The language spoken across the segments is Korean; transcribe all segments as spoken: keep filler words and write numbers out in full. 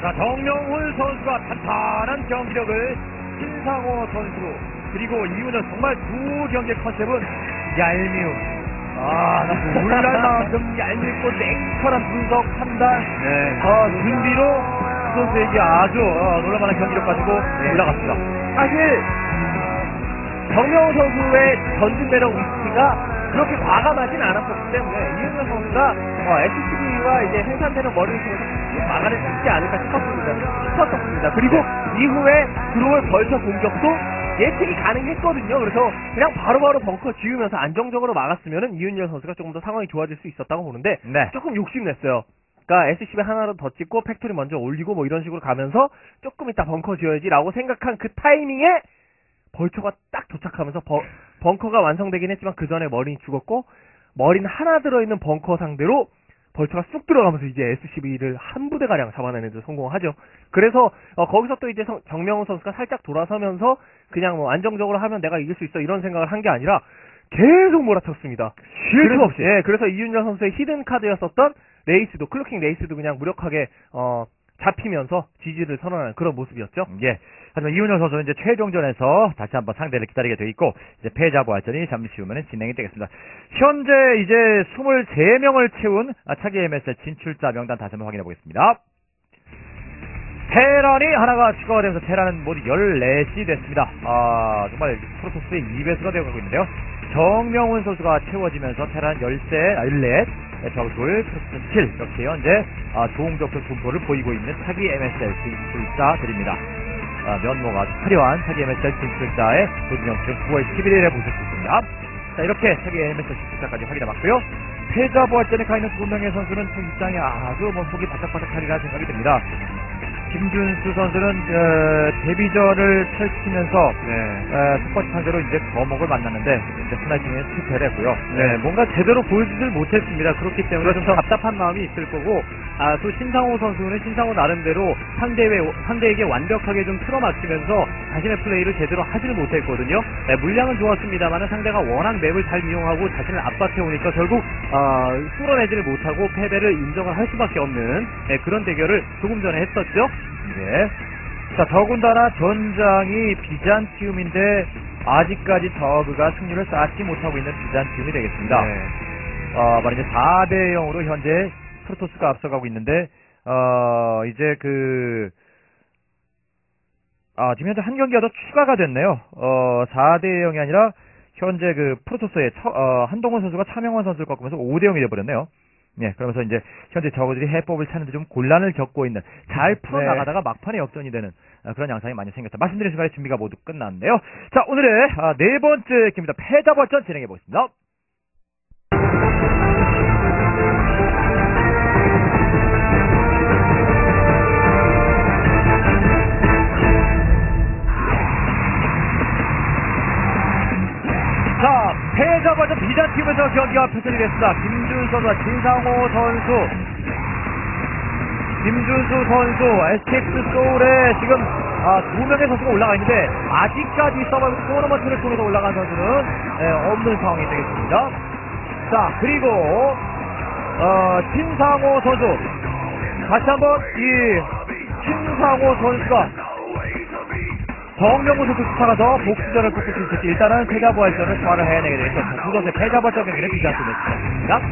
자, 정명훈 선수가 탄탄한 경기력을 신상호 선수 그리고 이훈현 정말 두 경기의 컨셉은 얄미움. 아, 나 놀랄 만큼 얄밉고 냉철한 분석, 판단, 네. 어, 준비로 그 선수에게 아주 어, 놀랄만한 경기력 가지고 네. 올라갔습니다. 사실 정명훈 선수의 전진 매력 위치가 그렇게 과감하진 않았었기 때문에 이훈현 선수가 어, 에스씨비와 이제 생산되는 머리를 통해서 막아낼 수 있지 않을까 싶었습니다. 싶었습니다. 그리고 네. 이후에 들어올 벌처 공격도 예측이 가능했거든요. 그래서 그냥 바로바로 벙커 지으면서 안정적으로 막았으면 이훈현 선수가 조금 더 상황이 좋아질 수 있었다고 보는데 네. 조금 욕심냈어요. 그러니까 에스씨비 하나로 더 찍고 팩토리 먼저 올리고 뭐 이런 식으로 가면서 조금 이따 벙커 지어야지라고 생각한 그 타이밍에 벌처가 딱 도착하면서 버, 벙커가 완성되긴 했지만 그 전에 머린이 죽었고 머린 하나 들어있는 벙커 상대로 벌처가 쑥 들어가면서 이제 에스씨비를 한 부대가량 잡아내는 데 성공하죠. 그래서 어, 거기서 또 이제 성, 정명훈 선수가 살짝 돌아서면서 그냥 뭐 안정적으로 하면 내가 이길 수 있어 이런 생각을 한 게 아니라 계속 몰아쳤습니다. 쉴 수 없이. 예, 그래서 이윤열 선수의 히든 카드였었던 레이스도 클로킹 레이스도 그냥 무력하게 어, 잡히면서 지지를 선언하는 그런 모습이었죠. 예. 하지만 이훈현 선수는 이제 최종전에서 다시 한번 상대를 기다리게 돼 있고 이제 패자 부활전이 잠시 후면 진행이 되겠습니다. 현재 이제 이십삼 명을 채운 차기 엠에스엘 진출자 명단 다시 한번 확인해 보겠습니다. 테란이 하나가 추가가 되면서 테란은 모두 열넷이 됐습니다. 아, 정말 프로토스의 이 배수가 되어가고 있는데요. 정명훈 선수가 채워지면서 테란 열세, 아, 열넷, 적둘, 프로토스 칠 이렇게 현재 아, 조홍적표 분포를 보이고 있는 차기 엠에스엘 진출자들입니다. 아, 면모가 아주 화려한 차기 엠에스엘 진출자의 도진영수는 구월 십일일에 보실 수 있습니다. 자, 이렇게 차기 엠에스엘 진출자까지 확인해봤고요. 패자 부활전에 가 있는 두 명의 선수는 입장에 아주 뭐 속이 바짝바짝하리라 생각이 듭니다. 김준수 선수는 어, 데뷔전을 펼치면서 네. 어, 첫 번째 상대로 이제 거목을 만났는데 이제 스나이핑에 실패를 했고요. 네, 뭔가 제대로 보여주질 못했습니다. 그렇기 때문에 그렇죠. 좀 답답한 마음이 있을 거고, 아, 또 신상호 선수는 신상호 나름대로 상대에, 상대에게 완벽하게 좀 틀어막히면서 자신의 플레이를 제대로 하지를 못했거든요. 네, 물량은 좋았습니다만 상대가 워낙 맵을 잘 이용하고 자신을 압박해 오니까 결국 어, 뚫어내지를 못하고 패배를 인정을 할 수밖에 없는 네, 그런 대결을 조금 전에 했었죠. 네. 자, 더군다나 전장이 비잔티움인데 아직까지 저그가 승리를 쌓지 못하고 있는 비잔티움이 되겠습니다. 네. 어, 말이죠. 사 대 영으로 현재 프로토스가 앞서가고 있는데 어, 이제 그 아, 지금 현재 한 경기가 더 추가가 됐네요. 어, 사 대 영이 아니라 현재 그 프로토스의 처, 어, 한동훈 선수가 차명원 선수를 꺾으면서 오 대 영이 돼버렸네요. 예, 그러면서 이제 현재 저거들이 해법을 찾는데 좀 곤란을 겪고 있는, 잘 풀어나가다가 네. 막판에 역전이 되는 아, 그런 양상이 많이 생겼다. 말씀드린 순간에 준비가 모두 끝났는데요. 자, 오늘의 아, 네 번째 경기입니다. 패자 부활전 진행해 보겠습니다. 자, 패자 부활전 비잔팀에서 경기가 펼쳐지게 됐습니다. 김준수 선수와 진상호 선수, 김준수 선수, 에스케이프 소울에 지금 아, 두 명의 선수가 올라가 있는데 아직까지 서바이벌 토너먼트를 통해서 올라간 선수는 네, 없는 상황이 되겠습니다. 자, 그리고 어, 진상호 선수, 다시 한번 이 진상호 선수가 정명훈 선수 쫓아가서 복수전을 펼칠 수 있을지, 일단은 패자부활전을 소화를 해내게 되겠습니다. 두 번째 패자부활전 경기는 비잔팀의 시작입니다.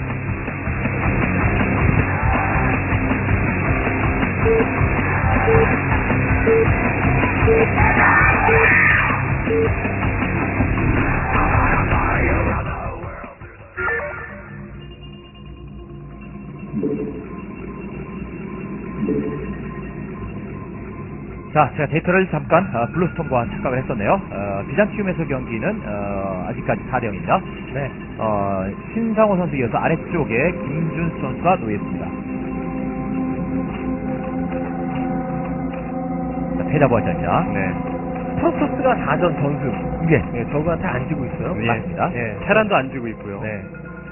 자, 제가 데이터를 잠깐 어, 블루스톰과 착각을 했었네요. 어, 비잔티움에서 경기는 어, 아직까지 사 대 영입니다. 네. 어, 신상호 선수 이어서 아래쪽에 김준수 선수가 놓였습니다. 패자부활전이다. 네. 프로토스가 사 전 전승. 예. 네, 저그한테 안 지고 있어요. 예. 맞습니다. 예, 테란도 안 지고 있고요. 네.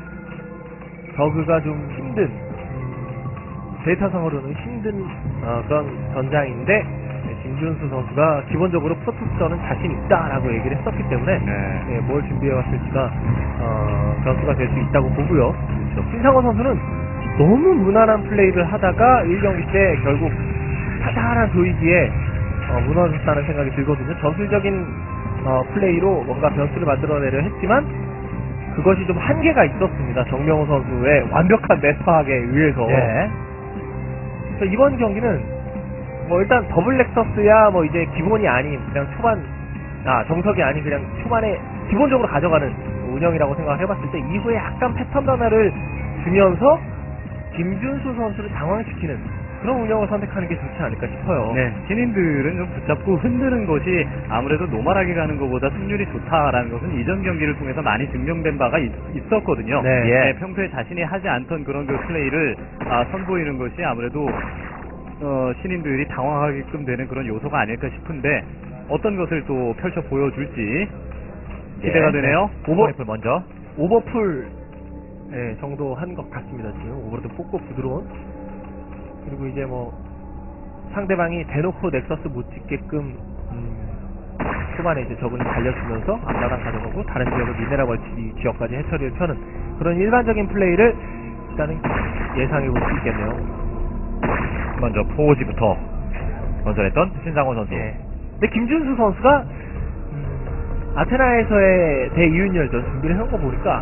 저그가 좀 힘든, 데이터상으로는 힘든 어, 그런 전장인데, 김준수 선수가 기본적으로 프로토스전은 자신 있다라고 얘기를 했었기 때문에 네. 네, 뭘 준비해왔을지가 어, 변수가 될 수 있다고 보고요. 그렇죠. 신상호 선수는 너무 무난한 플레이를 하다가 일 경기 때 결국 탄탄한 조이기에 어, 무너졌다는 생각이 들거든요. 전술적인 어, 플레이로 뭔가 변수를 만들어내려 했지만 그것이 좀 한계가 있었습니다. 정명호 선수의 완벽한 메타학에 의해서. 예. 그래서 이번 경기는 뭐 일단 더블 렉서스야 뭐 이제 기본이 아닌 그냥 초반 아 정석이 아닌 그냥 초반에 기본적으로 가져가는 운영이라고 생각을 해봤을 때 이후에 약간 패턴 변화를 주면서 김준수 선수를 당황시키는 그런 운영을 선택하는 게 좋지 않을까 싶어요. 네, 신인들은 좀 붙잡고 흔드는 것이 아무래도 노멀하게 가는 것보다 승률이 좋다라는 것은 이전 경기를 통해서 많이 증명된 바가 있, 있었거든요. 네. 네, 평소에 자신이 하지 않던 그런 그 플레이를 아, 선보이는 것이 아무래도 어, 신인들이 당황하게끔 되는 그런 요소가 아닐까 싶은데 어떤 것을 또 펼쳐 보여줄지 기대가 네. 되네요. 오버래플 먼저. 오버풀 예, 정도 한 것 같습니다. 지금 오버로드 뽑고 부드러운 그리고 이제 뭐 상대방이 대놓고 넥서스 못 찍게끔 음, 초반에 이제 저분이 달려주면서 앞마당 가져가고 다른 지역을 미네랄 멀티 지역까지 해처리를 펴는 그런 일반적인 플레이를 일단은 예상해 볼 수 있겠네요. 먼저 포지부터 건설했던 신상호 선수. 예. 근데 김준수 선수가 음, 아테나에서의 대이윤열전 준비를 해놓은 거 보니까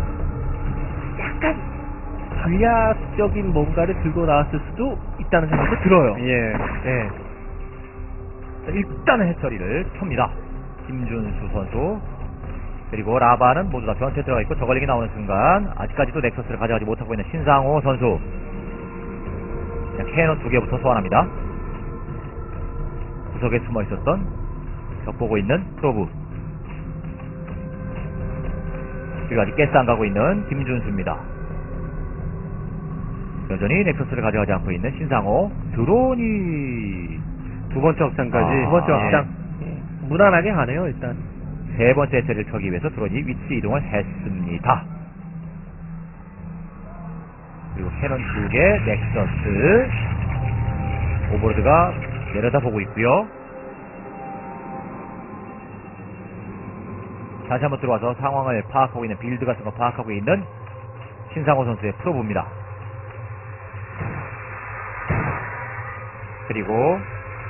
약간 전략적인 뭔가를 들고 나왔을 수도 있다는 생각도 들어요. 예. 예. 자, 일단은 해처리를 켭니다. 김준수 선수. 그리고 라바는 모두 다 변태에 들어가 있고 저걸링이 나오는 순간 아직까지도 넥서스를 가져가지 못하고 있는 신상호 선수. 자, 캐논 두 개부터 소환합니다. 구석에 숨어 있었던 벽보고 있는 프로브. 그리고 아직 가스 안 가고 있는 김준수입니다. 여전히 넥서스를 가져가지 않고 있는 신상호. 드론이 두 번째 확장까지 아, 두 번째 예. 확장. 예. 무난하게 가네요, 일단. 세 번째 해처리를 펴기 위해서 드론이 위치 이동을 했습니다. 그리고 캐논 두 개, 넥서스. 오버로드가 내려다보고 있고요. 다시 한번 들어와서 상황을 파악하고 있는 빌드 같은 거 파악하고 있는 신상호 선수의 프로브입니다. 그리고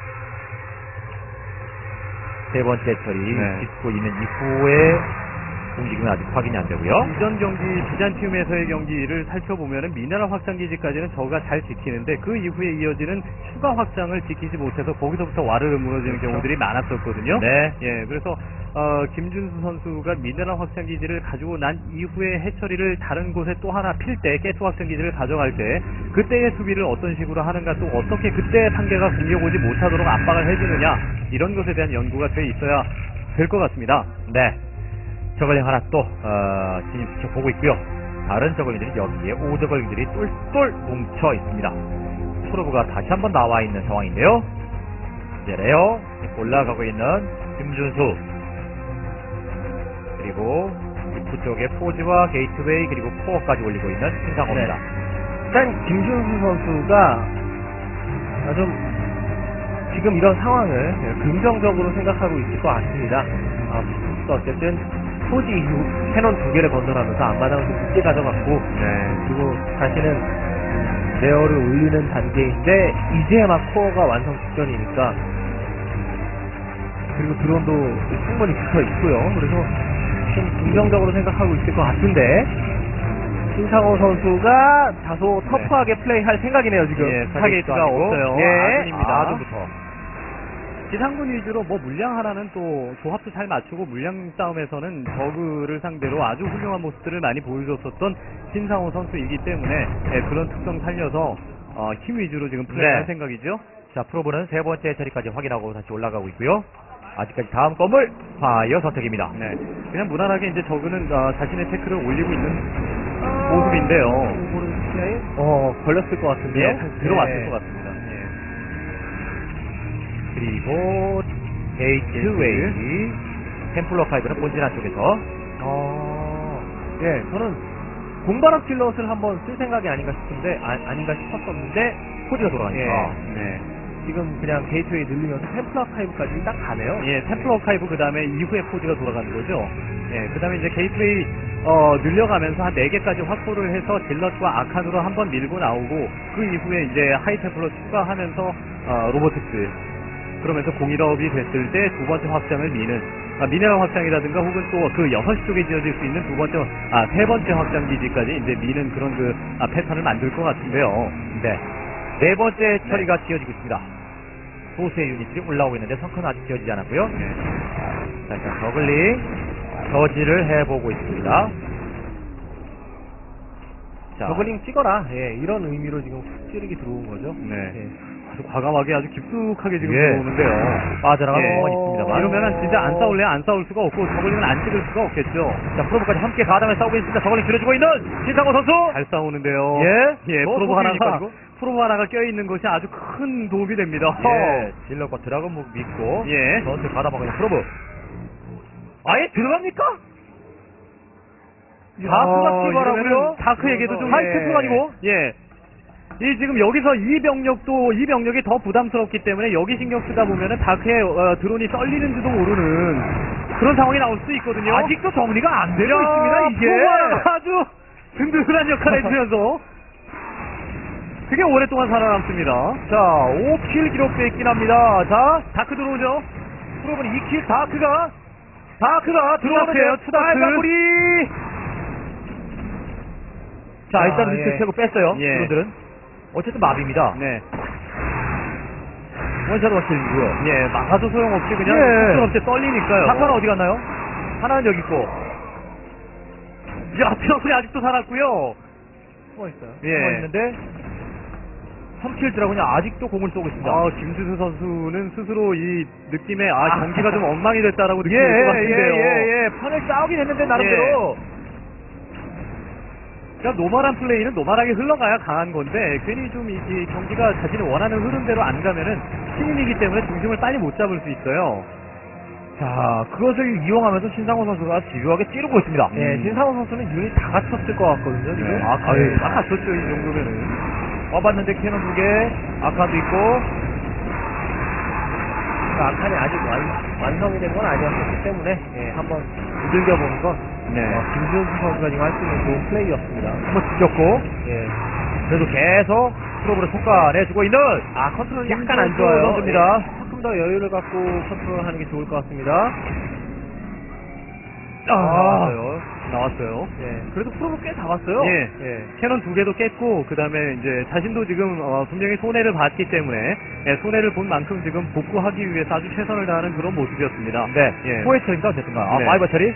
세 번째 처리 네. 짓고 있는 이후에 움직임은 아직 확인이 안 되고요. 이전 경기 비잔티움에서의 경기를 살펴보면은 미네랄 확장 기지까지는 저가 잘 지키는데 그 이후에 이어지는 추가 확장을 지키지 못해서 거기서부터 와르르 무너지는 그렇죠. 경우들이 많았었거든요. 네. 예, 그래서 어, 김준수 선수가 미네랄 확장 기지를 가지고 난 이후에 해처리를 다른 곳에 또 하나 필 때 가스 확장 기지를 가져갈 때 그때의 수비를 어떤 식으로 하는가 또 어떻게 그때 판계가 공격 오지 못하도록 압박을 해주느냐 이런 것에 대한 연구가 돼 있어야 될 것 같습니다. 네. 저글링 하나 또 어, 진입시켜 보고 있고요. 다른 저글링들이 여기에 오저글링들이 똘똘 뭉쳐 있습니다. 프로브가 다시 한번 나와 있는 상황인데요. 이제 레어 올라가고 있는 김준수, 그리고 입구 쪽에 포지와 게이트웨이 그리고 코어까지 올리고 있는 신상호입니다. 네. 일단 김준수 선수가 아, 좀 지금 이런 상황을 긍정적으로 생각하고 있을 것 같습니다. 아, 어쨌든 포지 이후 캐논 두 개를 건설하면서 앞마당을 좀 늦게 가져갔고 네. 그리고 자신은 레어를 올리는 단계인데 이제 막 코어가 완성 직전이니까 그리고 드론도 충분히 붙어 있고요. 그래서 좀 긍정적으로 생각하고 있을 것 같은데 신상호 선수가 다소 터프하게 플레이할 생각이네요 지금. 예, 타겟도 타겟가 아니고. 없어요. 예. 아둔입니다. 아둔부터. 지상군 위주로 뭐 물량 하나는 또 조합도 잘 맞추고 물량 싸움에서는 저그를 상대로 아주 훌륭한 모습들을 많이 보여줬었던 신상호 선수이기 때문에 예, 그런 특성 살려서 어, 힘 위주로 지금 플레이할 네. 생각이죠. 자, 프로브는 세 번째 자리까지 확인하고 다시 올라가고 있고요. 아직까지 다음 건물 파이어 선택입니다. 네, 그냥 무난하게 이제 저그는 어, 자신의 태클을 올리고 있는 모습인데요. 어 걸렸을 것 같은데요. 예, 들어왔을 네. 것 같습니다. 예. 그리고 게이트웨이 템플러 파이브는 본진 안쪽에서 어, 예, 저는 공발업 킬럿을 한번 쓸 생각이 아닌가 싶은데 아, 아닌가 싶었었는데 포지가 돌아가니까. 예. 네. 지금 그냥 게이트웨이 늘리면서 템플러 아카이브까지 딱 가네요. 예, 템플러 아카이브 그 다음에 이후에 포즈가 돌아가는 거죠. 예, 그 다음에 이제 게이트웨이 어, 늘려가면서 한 네 개까지 확보를 해서 질럿과 아칸으로 한번 밀고 나오고 그 이후에 이제 하이템플러 추가하면서 어, 로보틱스 그러면서 공일업이 됐을 때 두 번째 확장을 미는 아, 미네랄 확장이라든가 혹은 또 그 여섯 시 쪽에 지어질 수 있는 두 번째 아 세 번째 확장 기지까지 이제 미는 그런 그 아, 패턴을 만들 것 같은데요. 네. 네 번째 처리가 지어지고 있습니다. 소수의 유닛들이 올라오고 있는데 성큰 아직 지어지지 않았고요. 네. 자, 일단 저글링 저지를 해보고 있습니다. 자, 저글링 찍어라. 예, 이런 의미로 지금 훅 찌르기 들어온 거죠. 네. 예. 아주 과감하게 아주 깊숙하게 지금 예. 들어오는데요. 빠져나가는 예. 건 있습니다만. 이러면은 진짜 안 싸울래 안 싸울 수가 없고 저글링은 안 찍을 수가 없겠죠. 자, 프로브까지 함께 가담해 싸우고 있습니다. 저걸링 들어주고 있는 신상호 선수! 잘 싸우는데요. 예. 예, 뭐 프로브 하나가 소수이니까 프로브 하나가 껴있는 것이 아주 큰 도움이 됩니다. 예. 질럿과 드라곤 무 믿고 예. 전투 가담하고 있는 프로브. 아예 들어갑니까? 다크가 이러면은 뛰어가라고요? 다크에게도 좀 하이템플 아니고? 예. 이 지금 여기서 이 병력도 이 병력이 더 부담스럽기 때문에 여기 신경 쓰다 보면은 다크의 어, 드론이 썰리는지도 모르는 그런 상황이 나올 수 있거든요. 아직도 정리가 안 되고 야, 있습니다, 이게. 프로바가 아주 든든한 역할을 해주면서 그게 오랫동안 살아남습니다. 자, 오 킬 기록돼 있긴 합니다. 자, 다크 들어오죠? 프로브는 이 킬 다크가 다크가 투다크예요, 들어오는데요. 투다크. 빨간불이. 자, 자, 일단 예. 리스트 세고 뺐어요. 예. 프로들은. 어쨌든 마비입니다. 네. 원샷 워킬이고요. 예, 막아도 소용없이 그냥 예. 속도없이 떨리니까요. 다크는 어디 갔나요? 하나는 여기 있고. 야, 트러플이 아직도 살았고요. 숨어 있어요. 예. 숨어 있는데 삼 킬 드라군이 아직도 공을 쏘고 있습니다. 아, 김준수 선수는 스스로 이 느낌에 아, 아. 경기가 좀 엉망이 됐다라고 예, 느끼는 것 예, 같은데요. 예, 예. 판을 싸우긴 했는데 나름대로. 그러니까 노멀한 플레이는 노멀하게 흘러가야 강한 건데 괜히 좀 이 경기가 자신이 원하는 흐름대로 안 가면은 신인이기 때문에 중심을 빨리 못 잡을 수 있어요. 자, 그것을 이용하면서 신상호 선수가 집요하게 찌르고 있습니다. 예, 음. 신상호 선수는 유닛 다 갖췄을 것 같거든요, 지금. 네. 아, 아, 예. 딱 갖췄죠, 이 정도면은. 와봤는데 캐논 두 개, 아카도 있고. 그 아칸이 아직 완, 완성이 된 건 아니었기 때문에, 예, 한번 두들겨보는 건, 네. 어, 김준수 선수가 지금 할 수 있는 좋은 플레이였습니다. 한번 뒤졌고. 예. 그래도 계속 프로브를 속가내주고 있는. 아, 컨트롤이 김준수 약간 안 좋아요. 선수입니다. 예, 조금 더 여유를 갖고 컨트롤하는 게 좋을 것 같습니다. 아, 나왔어요. 나왔어요. 예. 그래도 프로브 꽤 잡았어요. 예. 예. 캐논 두 개도 깼고 그 다음에 이제 자신도 지금 어, 분명히 손해를 봤기 때문에 예, 손해를 본 만큼 지금 복구하기 위해서 아주 최선을 다하는 그런 모습이었습니다. 네. 예. 포 해처리입니다, 어쨌든가. 아, 네. 파이버 처리.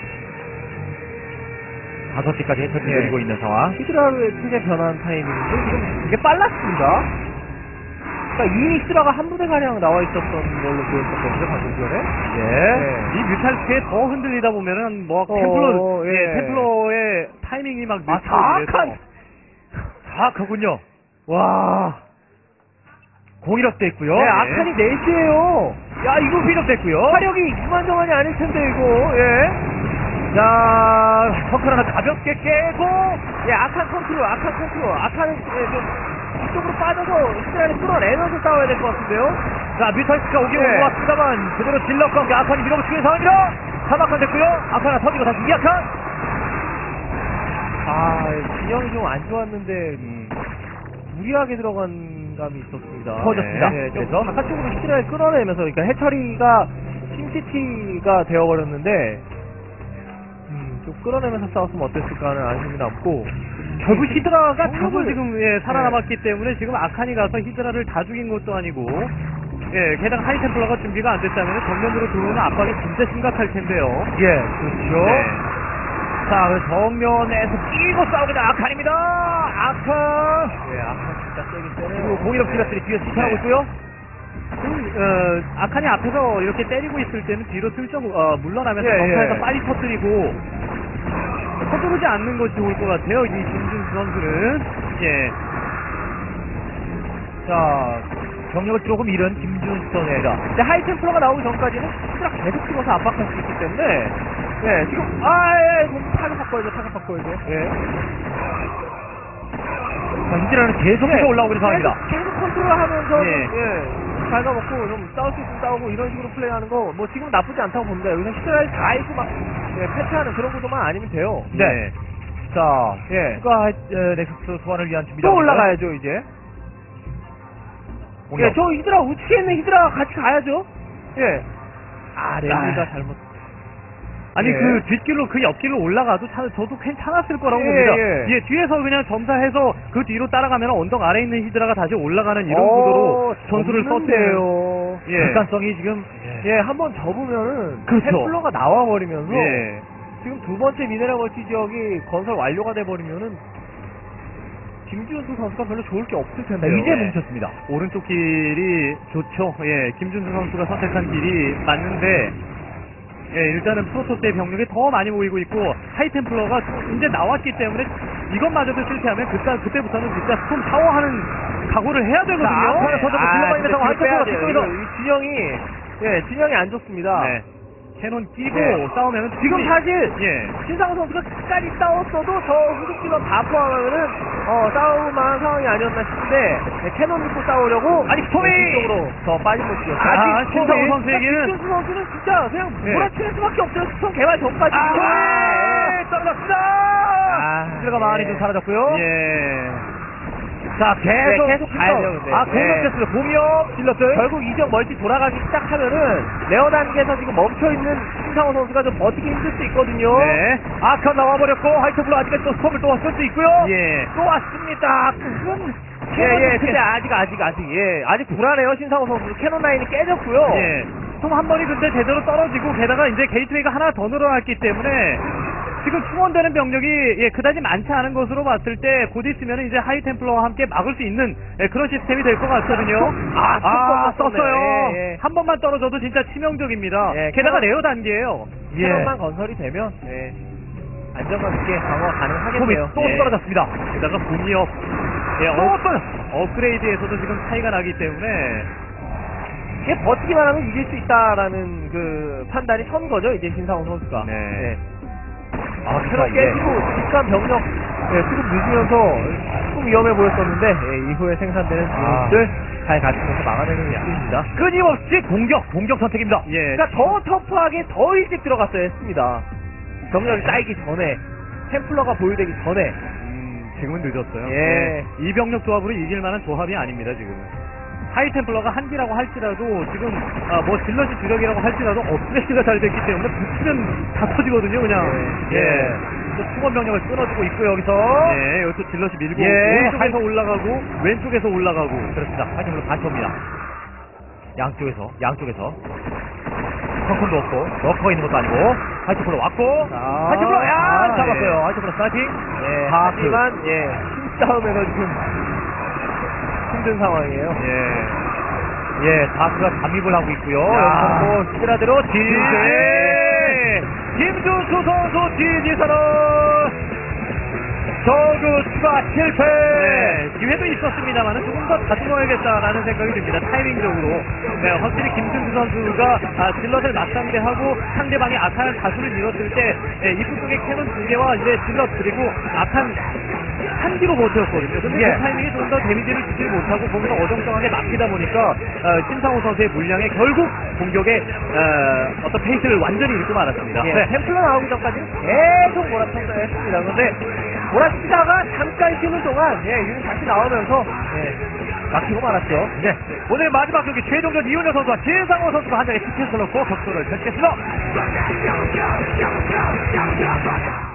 다섯 시까지 해처리 예. 돌리고 있는 상황. 히드라의 크게 변한 타이밍인데 지금 되게 빨랐습니다. 그러니까 이니스라가 한 부대가량 나와 있었던 걸로 보였었거든요, 방금 전에. 예. 이 뮤탈스에 더 흔들리다 보면은 뭐 어, 템플러, 예. 예, 템플러의 타이밍이 막 아, 늦고 사악한! 그래서 사악하군요. 와. 공일업돼 있고요. 네, 아칸이 넷이에요. 야, 이거 휘력됐고요. 화력이 이만저만이 아닐 텐데, 이거. 예. 자, 터클 하나 가볍게 깨고. 예, 아칸 컨트롤, 아칸 컨트롤. 아칸은 예, 좀 이쪽으로 빠져서 히드라를 끌어내면서 싸워야 될 것 같은데요. 자, 뮤탈스가 오긴 네. 오고 왔습니다만, 그대로 질럿과 함께 아칸이 밀어붙이는 상황입니다. 사막한 됐고요. 아칸 하나 터지고 다시 이 아칸. 아, 진영이 좀 안 좋았는데, 음, 무리하게 들어간 감이 있었습니다. 터졌습니다. 네, 좀 그래서? 바깥쪽으로 히드라를 끌어내면서, 그러니까 해처리가 심시티가 되어버렸는데, 음, 좀 끌어내면서 싸웠으면 어땠을까 하는 아쉬움이 남고, 결국 히드라가 다도 정말- 지금 예, 살아남았기 때문에 지금 아칸이 가서 히드라를 다 죽인 것도 아니고 예, 게다가 하이템플러가 준비가 안 됐다면 정면으로 들어오는 압박이 진짜 심각할 텐데요. 예, 그렇죠. 네. 자, 그래서 정면에서 끼고 싸우게 된 아칸입니다. 아칸. 예, 아칸 진짜 세긴 그리고 세네요. 공일업 기라들이 뒤에서 지켜하고 네. 있고요. 그, 어, 아칸이 앞에서 이렇게 때리고 있을 때는 뒤로 슬쩍 어, 물러나면서 예, 정찰해서 예. 빨리 터뜨리고 서두르지 않는 것이 좋을 것 같아요. 이 김준수 선수는 예, 자, 경력을 조금 잃은 김준수 선수입니다. 이제 하이템플러가 나오기 전까지는 히드라 계속 찍어서 압박할 수 있기 때문에, 예, 지금, 아, 예, 좀 타격 바꿔야죠, 타격 바꿔야죠. 예. 자, 히드라는 계속해서 네, 올라오고 있는 상황입니다. 계속, 계속 컨트롤하면서 예. 예, 갉아먹고 좀 싸울 수 있으면 싸우고 이런 식으로 플레이하는 거 뭐 지금 나쁘지 않다고 봅니다. 여기서 히드라를 다 있고 막 예, 패치하는 그런 구도만 아니면 돼요. 네. 자, 예. 추가 에, 넥서스 소환을 위한 준비. 또 올라가야죠 이제. 공격. 예, 저 히드라 우측에 있는 히드라 같이 가야죠. 예. 아, 랜디가 아. 잘못. 아니 예. 그 뒷길로 그 옆길로 올라가도 차, 저도 괜찮았을 거라고 예, 봅니다. 예. 예, 뒤에서 그냥 점사해서 그 뒤로 따라가면 언덕 아래에 있는 히드라가 다시 올라가는 이런 어, 구도로 전술을 썼대요. 썼대요. 예. 극단성이 지금 예, 한번 접으면은 그렇죠. 템플러가 나와 버리면서 예. 지금 두 번째 미네랄 멀티 지역이 건설 완료가 돼 버리면은 김준수 선수가 별로 좋을 게 없을 자, 텐데요. 이제 예. 뭉쳤습니다. 오른쪽 길이 좋죠. 예, 김준수 선수가 선택한 길이 맞는데, 예, 일단은 프로토스의 병력이 더 많이 모이고 있고, 하이템플러가 이제 나왔기 때문에 이것마저도 실패하면 그때, 그때부터는 진짜 스톰 타워하는 각오를 해야 되거든요. 자, 앞으로 서도 아, 딜러가 있는 근데 상황, 뒤로 빼야 하이템플러가 돼요. 뒤쪽에서. 이거 이 진영이 예, 진영이 안 좋습니다. 네. 캐논 끼고 네. 싸우면 지금 사실 예. 신상호 선수가 끝까지 싸웠어도 저 후속기만 다 포함하면은 어, 싸움만 상황이 아니었나 싶은데 네, 캐논 입고 싸우려고 아니, 스톰이! 쪽으로 더 빠진 모습이었어요. 아, 아직 신상호 스톰이- 선수에게는 김준수 선수는 진짜 그냥 네. 몰아치는 수밖에 없어요. 스톰 개발 전까지. 아, 네. 떨어졌습니다. 아, 들어가 많이 예. 좀 사라졌고요. 예. 자, 계속, 네, 계속 가야죠, 근데. 아, 공격 네. 테스트, 공격, 질렀어요. 결국 이적 멀티 돌아가기 시작하면은 레어 단계에서 지금 멈춰있는 신상호 선수가 좀 버티기 힘들 수 있거든요. 네. 아칸 나와버렸고, 하이트블루 아직까지 또 스톰을 또 쓸 수 있고요. 예. 또 왔습니다. 그건, 예, 예, 근데 아직, 아직, 아직, 예, 아직 불안해요, 신상호 선수. 캐논 라인이 깨졌고요. 예. 스톰 한 번이 근데 제대로 떨어지고 게다가 이제 게이트웨이가 하나 더 늘어났기 때문에 지금 충원되는 병력이 예, 그다지 많지 않은 것으로 봤을 때 곧 있으면 이제 하이템플러와 함께 막을 수 있는 예, 그런 시스템이 될 것 같거든요. 아, 아, 또 썼어요. 예, 예. 한 번만 떨어져도 진짜 치명적입니다. 예, 게다가 캐논- 레어 단계예요. 예. 캐논만 건설이 되면, 예, 안정감 있게 방어가 스톰이 가능하겠네요. 또 예. 떨어졌습니다. 게다가 공이업 예, 또 업, 떨어 업그레이드에서도 지금 차이가 나기 때문에 이게 버티기만 하면 이길 수 있다라는 그 판단이 선 거죠, 이제 신상호 선수가. 네. 예. 아, 캐논 깨지고 직관 병력 예, 수급 늦으면서 조금 위험해 보였었는데 예, 이후에 생산되는 아. 기술들 잘 갖추면서 막아내는 모습입니다. 끊임없이 공격, 공격 선택입니다. 예. 그러니까 더 터프하게 더 일찍 들어갔어야 했습니다. 병력이 쌓이기 전에 템플러가 보유되기 전에 음, 지금은 늦었어요. 예. 이 병력 조합으로 이길 만한 조합이 아닙니다, 지금. 하이템플러가 한기라고 할지라도, 지금, 아, 뭐, 질럿이 주력이라고 할지라도, 업그레이드가 잘 됐기 때문에, 붙으면 다 터지거든요, 그냥. 예. 예. 또 충원 병력을 끊어주고 있고요, 여기서. 예, 여기서 질럿이 밀고, 예. 오른쪽에서 올라가고, 왼쪽에서 올라가고. 그렇습니다. 하이템플로 다시 옵니다. 양쪽에서, 양쪽에서. 펑컨도 없고, 러커가 있는 것도 아니고, 하이템플로 왔고, 자, 하이템플로, 야! 아, 잡았어요. 예. 하이템플로 스나이핑. 예, 하프. 하지만 예, 힘싸움에서 지금 힘든 상황이에요. 예. 예, 다크가 잠입을 하고 있고요. 야. 여기서 뭐, 히드라대로 네. 지지! 김준수 선수 지지선언! 저그 추가 실패! 네, 기회도 있었습니다만 조금 더 다듬어야겠다라는 생각이 듭니다. 타이밍적으로. 네, 확실히 김준수 선수가 아, 질럿을 맞상대하고 상대방이 아칸을 다수를 잃었을 때 예, 이쪽 쪽에 캐논 두 개와 이제 질럿 그리고 아칸 한 기로 버텼거든요. 근데 예. 그 타이밍에 좀 더 데미지를 주지 못하고 거기서 어정쩡하게 막히다 보니까 어, 신상호 선수의 물량에 결국 공격의 어, 어떤 페이스를 완전히 잃고 말았습니다. 예, 네. 템플러 나오기 전까지는 계속 몰아쳤어야 했습니다. 근데 몰아치다가 잠깐 쉬는 동안 예, 유닛 다시 나오면서 예, 막히고 말았죠. 네. 오늘 마지막 경기 최종전 이훈여 선수와 진상호 선수가 한 장의 티켓을 넣고 격돌을 펼치겠습니다.